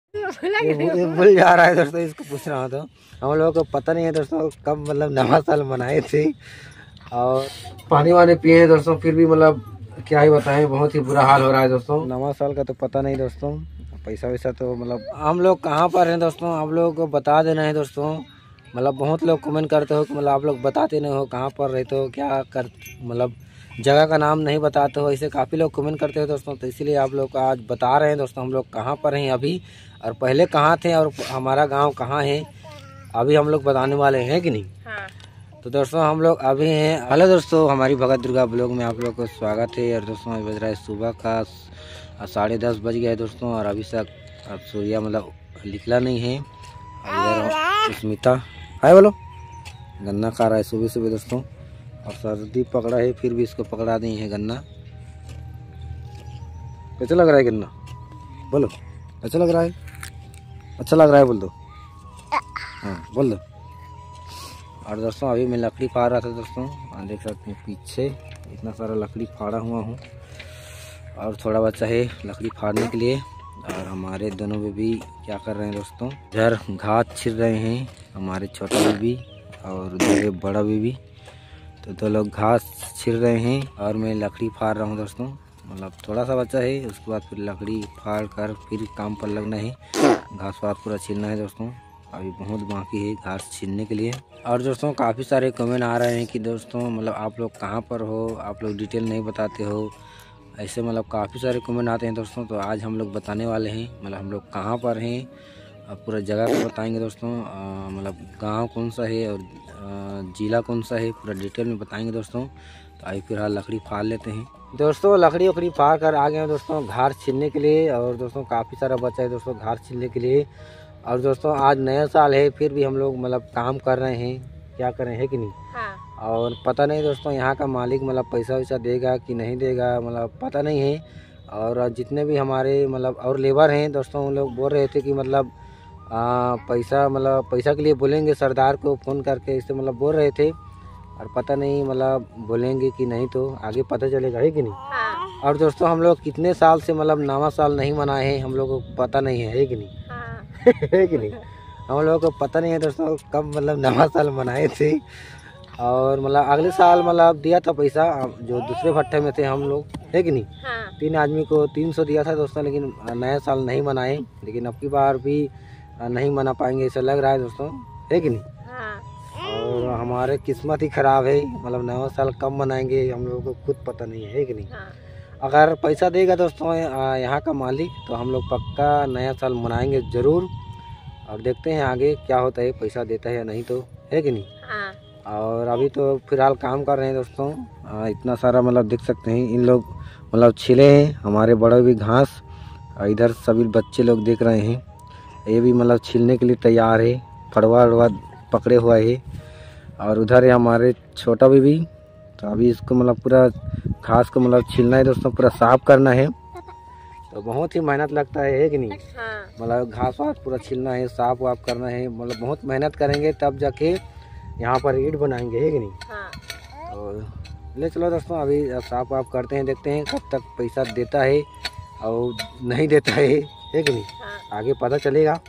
ये भूल जा रहा है दोस्तों, इसको पूछ रहा हूँ। तो हम लोगों को पता नहीं है दोस्तों कब मतलब नवा साल मनाए थे, और पानी वानी पिए हैं दोस्तों, फिर भी मतलब क्या ही बताएं, बहुत ही बुरा हाल हो रहा है दोस्तों। नवा साल का तो पता नहीं दोस्तों, पैसा वैसा तो मतलब हम लोग कहाँ पर हैं दोस्तों, आप लोगों को बता देना है दोस्तों। मतलब बहुत लोग कमेंट करते हो कि मतलब आप लोग बताते नहीं हो कहाँ पर रहते हो, क्या कर मतलब जगह का नाम नहीं बताते हो, ऐसे काफ़ी लोग कमेंट करते हो दोस्तों। तो इसीलिए आप लोग को आज बता रहे हैं दोस्तों हम लोग कहाँ पर हैं अभी, और पहले कहाँ थे, और हमारा गांव कहाँ है अभी हम लोग बताने वाले हैं कि नहीं। हाँ। तो दोस्तों हम लोग अभी हैं, हेलो दोस्तों, हमारी भगत दुर्गा ब्लॉग में आप लोग को स्वागत है। और दोस्तों अभी बज रहा है सुबह का 10:30 बज गया है दोस्तों, और अभी तक अब सूर्य मतलब निकला नहीं है। इधर स्मिता हाय बोलो, गन्ना खा रहा है सुबह सुबह दोस्तों, और सर्दी पकड़ा है फिर भी इसको पकड़ा दी है गन्ना। कैसा लग रहा है गन्ना, बोलो अच्छा लग रहा है, अच्छा लग रहा है बोल दो, हाँ बोल दो। और दोस्तों अभी मैं लकड़ी फाड़ रहा था दोस्तों, देख सकते हैं पीछे इतना सारा लकड़ी फाड़ा हुआ हूँ, और थोड़ा बच्चा है लकड़ी फाड़ने के लिए। और हमारे दोनों बेबी क्या कर रहे हैं दोस्तों, इधर घास छिल रहे हैं, हमारे छोटा बेबी और उधर बड़ा बेबी। तो दो लोग घास छिल रहे हैं और मैं लकड़ी फाड़ रहा हूँ दोस्तों। मतलब थोड़ा सा बच्चा है, उसके बाद फिर लकड़ी फाड़ कर फिर काम पर लगना है, घास वास पूरा छीलना है दोस्तों। अभी बहुत बाकी है घास छीलने के लिए। और दोस्तों काफ़ी सारे कमेंट आ रहे हैं कि दोस्तों मतलब आप लोग कहाँ पर हो, आप लोग डिटेल नहीं बताते हो, ऐसे मतलब काफ़ी सारे कमेंट आते हैं दोस्तों। तो आज हम लोग बताने वाले हैं मतलब हम लोग कहाँ पर हैं, पूरा जगह को बताएंगे दोस्तों, मतलब गांव कौन सा है और ज़िला कौन सा है, पूरा डिटेल में बताएंगे दोस्तों। तो अभी फिलहाल लकड़ी फाड़ लेते हैं दोस्तों। लकड़ी वकड़ी फाड़ कर आ गए हैं दोस्तों घास छीलने के लिए, और दोस्तों काफ़ी सारा बचा है दोस्तों घास छीलने के लिए। और दोस्तों आज नया साल है, फिर भी हम लोग मतलब काम कर रहे हैं, क्या कर रहे हैं कि नहीं। हाँ। और पता नहीं दोस्तों यहाँ का मालिक मतलब पैसा वैसा देगा कि नहीं देगा, मतलब पता नहीं है। और जितने भी हमारे मतलब और लेबर हैं दोस्तों, उन लोग बोल रहे थे कि मतलब पैसा के लिए बोलेंगे सरदार को फ़ोन करके, इससे मतलब बोल रहे थे। और पता नहीं मतलब बोलेंगे कि नहीं, तो आगे पता चलेगा है कि नहीं। हाँ। और दोस्तों हम लोग कितने साल से मतलब नवा साल नहीं मनाए हैं, हम लोगों को पता नहीं है कि नहीं। हाँ। है कि नहीं, हम लोगों को पता नहीं है दोस्तों कब मतलब नवा साल मनाए थे। और मतलब अगले साल मतलब दिया था पैसा, जो दूसरे भट्टे में थे हम लोग, है कि नहीं। हाँ। 3 आदमी को 300 दिया था दोस्तों, लेकिन नया साल नहीं मनाए, लेकिन अब की बार भी नहीं मना पाएंगे ऐसा लग रहा है दोस्तों, है कि नहीं। हाँ। और हमारे किस्मत ही खराब है, मतलब नया साल कब मनाएंगे हम लोगों को खुद पता नहीं है कि नहीं। हाँ। अगर पैसा देगा दोस्तों यहाँ का मालिक, तो हम लोग पक्का नया साल मनाएंगे ज़रूर। और देखते हैं आगे क्या होता है, पैसा देता है या नहीं, तो है कि नहीं। हाँ। और अभी तो फिलहाल काम कर रहे हैं दोस्तों, इतना सारा मतलब देख सकते हैं इन लोग मतलब छिले हैं हमारे बड़े भी घास, और इधर सभी बच्चे लोग देख रहे हैं, ये भी मतलब छीलने के लिए तैयार है, फड़वा वड़वा पकड़े हुआ है। और उधर है हमारे छोटा बेबी, तो अभी इसको मतलब पूरा घास को मतलब छीलना है दोस्तों, पूरा साफ करना है। तो बहुत ही मेहनत लगता है कि नहीं। हाँ। मतलब घास वास पूरा छीलना है, साफ वाफ करना है, मतलब बहुत मेहनत करेंगे तब जाके यहाँ पर ईंट बनाएंगे, है कि नहीं। हाँ। तो ले चलो दोस्तों अभी साफ वाफ करते हैं, देखते हैं कब तक पैसा देता है और नहीं देता है कि नहीं। हाँ। आगे पता चलेगा।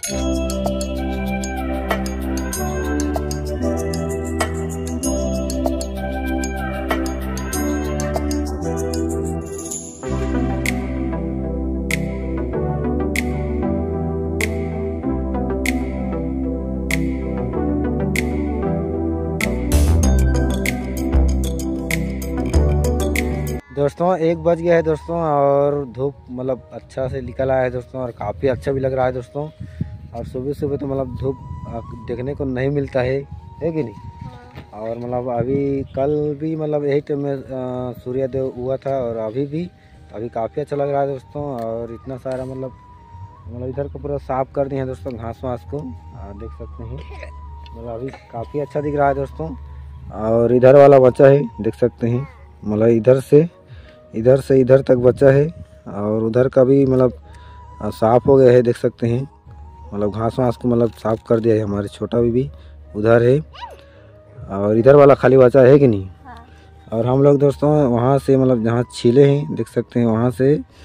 दोस्तों 1 बज गया है दोस्तों, और धूप मतलब अच्छा से निकल आया है दोस्तों, और काफ़ी अच्छा भी लग रहा है दोस्तों। और सुबह सुबह तो मतलब धूप देखने को नहीं मिलता है कि नहीं। और मतलब अभी कल भी मतलब यही टाइम में सूर्योदय हुआ था, और अभी काफ़ी अच्छा लग रहा है दोस्तों। और इतना सारा मतलब इधर को पूरा साफ़ कर दिए हैं दोस्तों घास वास को, देख सकते हैं मतलब अभी काफ़ी अच्छा दिख रहा है दोस्तों। और इधर वाला बच्चा है देख सकते हैं, मतलब इधर से इधर तक बचा है, और उधर का भी मतलब साफ़ हो गया है देख सकते हैं। मतलब घास वास को मतलब साफ़ कर दिया है, हमारे छोटा भी उधर है, और इधर वाला खाली बचा है कि नहीं। हाँ। और हम लोग दोस्तों वहाँ से मतलब जहाँ छीले हैं देख सकते हैं, वहाँ से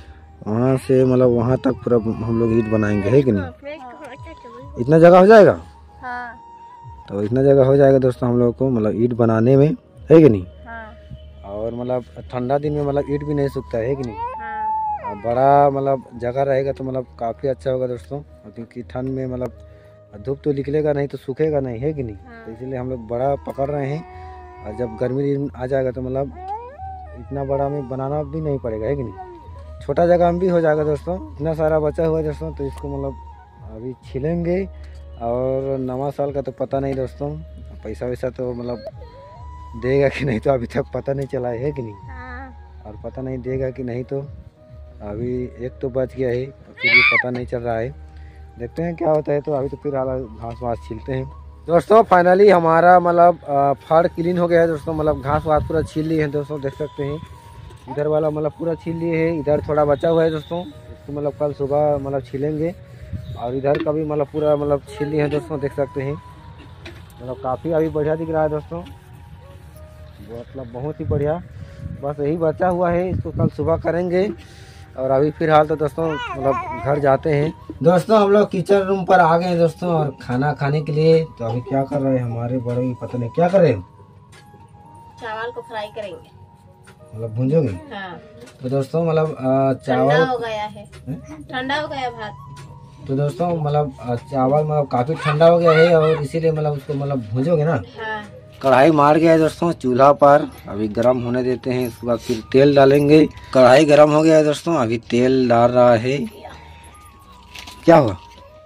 वहाँ से मतलब वहाँ तक पूरा हम लोग ईंट बनाएंगे, है कि नहीं? इतना जगह हो जाएगा? हाँ। तो इतना जगह हो जाएगा दोस्तों हम लोग को मतलब ईंट बनाने में, है कि नहीं? हाँ। और मतलब ठंडा दिन में मतलब ईंट भी नहीं सूखता है कि नहीं? हाँ। और बड़ा मतलब जगह रहेगा तो मतलब काफ़ी अच्छा होगा दोस्तों, क्योंकि ठंड में मतलब धूप तो निकलेगा नहीं तो सूखेगा नहीं, है कि नहीं? हाँ। तो इसीलिए हम लोग बड़ा पकड़ रहे हैं। और जब गर्मी दिन आ जाएगा तो मतलब इतना बड़ा में बनाना भी नहीं पड़ेगा, है कि नहीं? छोटा जगह में भी हो जाएगा दोस्तों। इतना सारा बचा हुआ है दोस्तों, तो इसको मतलब अभी छिलेंगे। और नवा साल का तो पता नहीं दोस्तों, पैसा वैसा तो मतलब देगा कि नहीं तो अभी तक पता नहीं चला है कि नहीं? हाँ। और पता नहीं देगा कि नहीं तो अभी एक तो बच गया है, फिर भी पता नहीं चल रहा है। देखते हैं क्या होता है। तो अभी तो फिर घास वास छीलते हैं दोस्तों। फाइनली हमारा मतलब फाड़ क्लीन हो गया है दोस्तों, मतलब घास वास पूरा छील लिए हैं दोस्तों, देख सकते हैं। इधर वाला मतलब पूरा छील लिए है, इधर थोड़ा बचा हुआ है दोस्तों, इसको मतलब कल सुबह मतलब छीलेंगे। और इधर का भी मतलब पूरा मतलब छील लिए हैं दोस्तों, देख सकते हैं। मतलब काफ़ी अभी बढ़िया दिख रहा है दोस्तों, मतलब बहुत ही बढ़िया। बस यही बचा हुआ है, इसको कल सुबह करेंगे। और अभी फिलहाल तो दोस्तों मतलब घर जाते हैं दोस्तों। हम लोग किचन रूम पर आ गए हैं दोस्तों, और खाना खाने के लिए। तो अभी क्या कर रहे हैं हमारे बड़े, पता नहीं क्या कर रहे हैं। चावल को फ्राई करेंगे, मतलब भूंजोगे? हाँ। तो दोस्तों मतलब चावल ठंडा हो गया है, ठंडा हो गया भात। तो दोस्तों मतलब चावल मतलब काफ़ी ठंडा हो गया है, और इसीलिए मतलब उसको मतलब भूंजोगे ना? हाँ। कढ़ाई मार गया है दोस्तों चूल्हा पर, अभी गर्म होने देते हैं। इसके बाद फिर तेल डालेंगे। कढ़ाई गर्म हो गया है दोस्तों, अभी तेल डाल रहा है। क्या हुआ?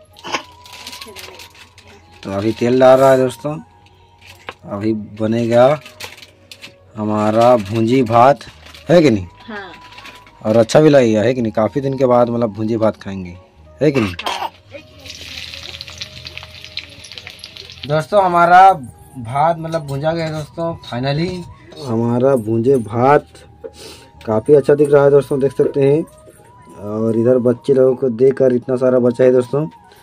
तो अभी तेल डाल रहा है दोस्तों। अभी बनेगा हमारा भुंजी भात, है कि नहीं? हाँ। और अच्छा भी लगेगा, है कि नहीं? काफ़ी दिन के बाद मतलब भुंजी भात खाएंगे, है कि नहीं? हाँ। दोस्तों हमारा भात मतलब भुंजा गया है दोस्तों। फाइनली हमारा भुंजे भात काफ़ी अच्छा दिख रहा है दोस्तों, देख सकते हैं। और इधर बच्चे लोगों को देकर इतना सारा बचा है दोस्तों।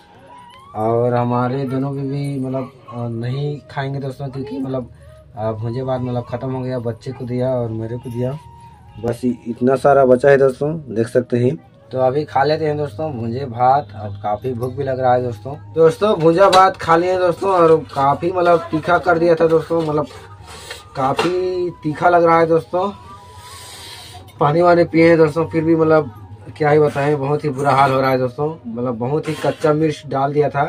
और हमारे दोनों भी मतलब नहीं खाएंगे दोस्तों, क्योंकि मतलब भुंजे भात मतलब ख़त्म हो गया। बच्चे को दिया और मेरे को दिया, बस इतना सारा बचा है दोस्तों, देख सकते हैं। तो अभी खा लेते हैं दोस्तों भुंजे भात। और काफ़ी भूख भी लग रहा है दोस्तों भुंजा भात खा लिए दोस्तों। और काफ़ी मतलब तीखा कर दिया था दोस्तों, मतलब काफ़ी तीखा लग रहा है दोस्तों। पानी वानी पिए हैं दोस्तों, फिर भी मतलब क्या ही बताएं, बहुत ही बुरा हाल हो रहा है दोस्तों। मतलब बहुत ही कच्चा मिर्च डाल दिया था।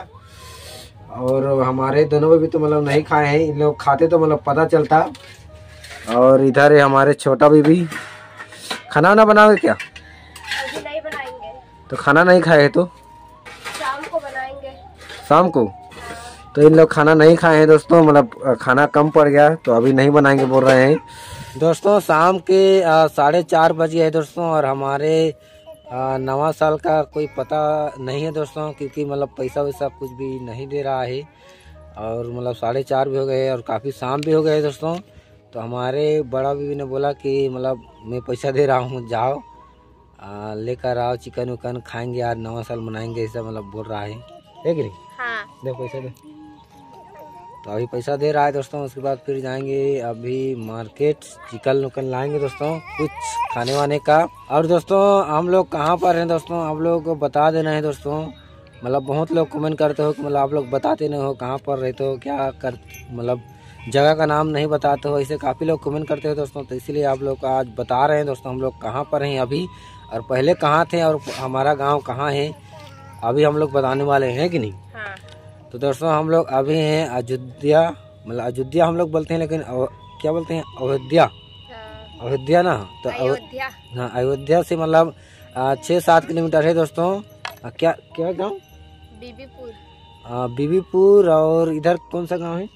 और हमारे दोनों में भी तो मतलब नहीं खाए हैं, इन लोग खाते तो मतलब पता चलता। और इधर है हमारे छोटा बीबी। खाना वाना बनाओगे क्या? अभी नहीं बनाएंगे। तो खाना नहीं खाए तो शाम को बनाएंगे। शाम को? तो इन लोग खाना नहीं खाए हैं दोस्तों, मतलब खाना कम पड़ गया तो अभी नहीं बनाएंगे बोल रहे हैं दोस्तों। शाम के 4:30 बजे है दोस्तों। और हमारे नवा साल का कोई पता नहीं है दोस्तों, क्योंकि मतलब पैसा वैसा कुछ भी नहीं दे रहा है। और मतलब 4:30 भी हो गए और काफ़ी शाम भी हो गए दोस्तों। तो हमारे बड़ा बीवी ने बोला कि मतलब मैं पैसा दे रहा हूँ, जाओ लेकर आओ, चिकन उकन खाएंगे यार, नवा साल मनाएंगे, ऐसा मतलब बोल रहा है कि नहीं? हाँ। दे पैसा दे। तो अभी पैसा दे रहा है दोस्तों। उसके बाद फिर जाएंगे अभी मार्केट, चिकन उकन लाएंगे दोस्तों, कुछ खाने वाने का। और दोस्तों हम लोग कहाँ पर हैं दोस्तों, आप लोग को बता देना है दोस्तों। मतलब बहुत लोग कमेंट करते हो कि मतलब आप लोग बताते नहीं हो कहाँ पर रहते हो, क्या कर, मतलब जगह का नाम नहीं बताते हो, ऐसे काफ़ी लोग कमेंट करते हो दोस्तों। तो इसीलिए आप लोग को आज बता रहे हैं दोस्तों हम लोग कहाँ पर हैं अभी, और पहले कहाँ थे, और हमारा गाँव कहाँ है, अभी हम लोग बताने वाले हैं कि नहीं? हाँ। तो दोस्तों हम लोग अभी हैं अयोध्या, मतलब अयोध्या हम लोग बोलते हैं, लेकिन क्या बोलते हैं, अयोध्या। हाँ। अयोध्या ना, तो अयोध्या। हाँ, अयोध्या से मतलब 6-7 किलोमीटर है दोस्तों। क्या क्या गाँव? बीबीपुर। बीबीपुर। और इधर कौन सा गांव है?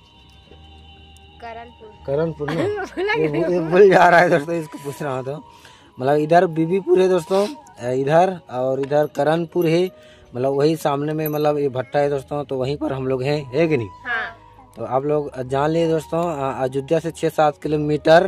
करणपुर। करणपुर ना? ये भूल जा रहा है दोस्तों, इसको पूछ रहा हूँ। तो मतलब इधर बीबीपुर है दोस्तों, इधर, और इधर करणपुर है। मतलब वही सामने में मतलब ये भट्टा है दोस्तों, तो वहीं पर हम लोग हैं, है कि नहीं? हाँ। तो आप लोग जान लिए दोस्तों, अयोध्या से 6-7 किलोमीटर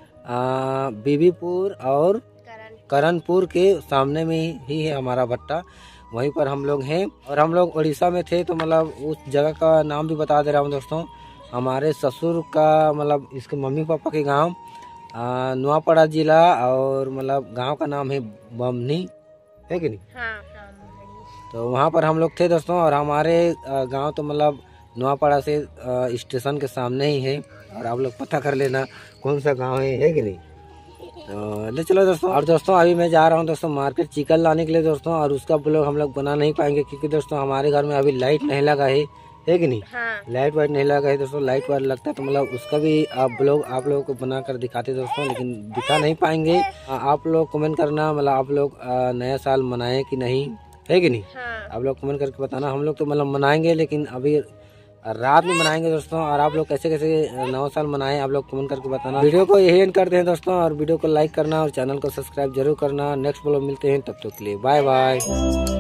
बीबीपुर और करणपुर के सामने में ही है हमारा भट्टा, वहीं पर हम लोग हैं। और हम लोग उड़ीसा में थे, तो मतलब उस जगह का नाम भी बता दे रहा हूँ दोस्तों। हमारे ससुर का मतलब इसके मम्मी पापा के गांव नुआपड़ा जिला, और मतलब गांव का नाम है बमनी, है कि नहीं। हाँ। तो वहाँ पर हम लोग थे दोस्तों, और हमारे गांव तो मतलब नवापाड़ा से स्टेशन के सामने ही है, और आप लोग पता कर लेना कौन सा गांव है कि नहीं। तो ले चलो दोस्तों। और दोस्तों अभी मैं जा रहा हूँ दोस्तों मार्केट चिकन लाने के लिए दोस्तों, और उसका ब्लॉग हम लोग बना नहीं पाएंगे क्योंकि दोस्तों हमारे घर में अभी लाइट नहीं लगा है कि नहीं। हाँ। लाइट वाइट नहीं लगा है दोस्तों, लाइट वाइट लगता है तो मतलब उसका भी आप ब्लॉग आप लोगों को बना कर दिखाते दोस्तों, लेकिन दिखा नहीं पाएंगे। आप लोग कमेंट करना, मतलब आप लोग नया साल मनाए कि नहीं, है कि नहीं। हाँ। आप लोग कमेंट करके बताना। हम लोग तो मतलब मनाएंगे, लेकिन अभी रात में मनाएंगे दोस्तों। और आप लोग कैसे कैसे नया साल मनाएं आप लोग कमेंट करके बताना। वीडियो को यही एंड करते हैं दोस्तों, और वीडियो को लाइक करना और चैनल को सब्सक्राइब जरूर करना। नेक्स्ट ब्लॉग मिलते हैं, तब तक के लिए बाय बाय।